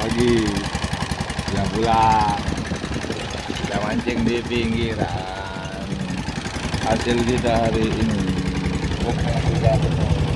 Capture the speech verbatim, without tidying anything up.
pagi sudah pulang, kita mancing di pinggiran. Hasil kita hari ini pokoknya sudah penuh.